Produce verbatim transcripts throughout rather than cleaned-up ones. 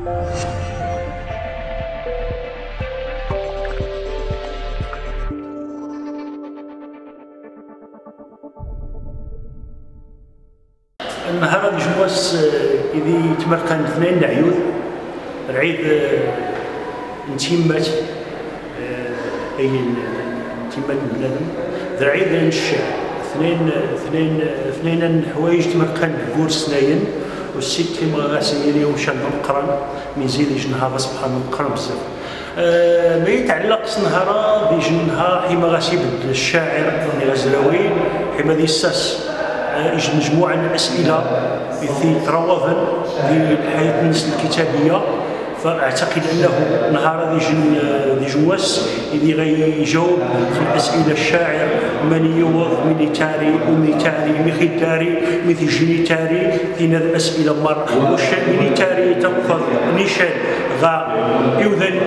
النهار هذا جواس إذا تمركن اثنين العيون العيد نتيمات أي نتيمات بنادم ذا العيد نشع اثنين اثنين اثنين الحوايج تمركن بقور سناين والست ما غاسيري ومشى نقرن من زيد جنها سبحان نقرن بزاف. أه ما يتعلق نهار ديج نهار حيما غاسي يبدل الشاعر الغزلاوي حيما دي الساس يجي مجموعه من الاسئله في تروافن في الحياه الناس الكتابيه، فاعتقد انه نهار ديج دي جواس اللي غيجاوب في الاسئله الشاعر من يوض ميليتاري وميليتاري ميخيتاري مثل جينيتاري في هذه الاسئله مر واش ميليتاري تنفض نيشان غا يوذن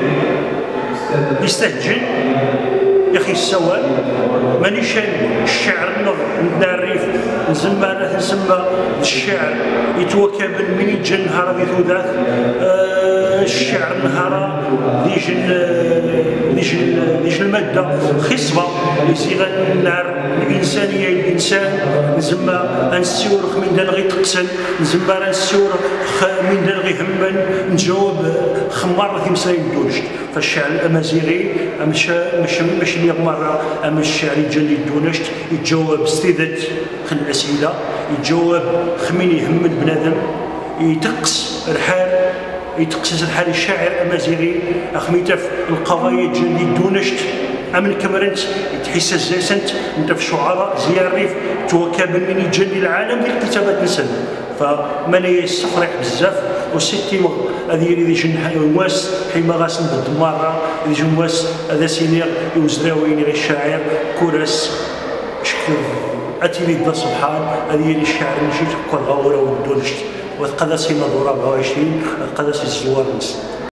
يستهجن يا اخي السواد مانيش الشعر نظر الريف نسمى انا نسمى الشعر يتوكب من يجي نهار ذي ثلاث آه الشعر نهار ديج ديج ديج الماده خصبه يصيغ النار الانسانيه الانسان نسمى نسور من دال غي تقسل نسمى نسور من دال غي همن نجاوب خمار في مسائل دونشت فالشعر الامازيغي مش مش مش اللي مره اما الشعر يجي دونشت يتجاوب استداد خل الاسئله يتجاوب خمين يهمل بنادم يتقص الحال يتقصص الحال الشاعر الامازيغي اخميته في القضايا اللي دونشت امن كمرنت يتحس زاسنت انت في شعراء زيار الريف توكب من يجلي العالم ديال الكتابات نسل فمن يستفرح بزاف وستي هذه اللي جن واس حيما غاسن بالدماره اللي جن واس هذا سينير يوزداوين غير الشاعر كورس شكل اتيلي دا سبحان هذه اللي الشاعر نجي تقول غاوره ودونشت وقداسي نادورا أربعة وعشرين قداسي الزوار نس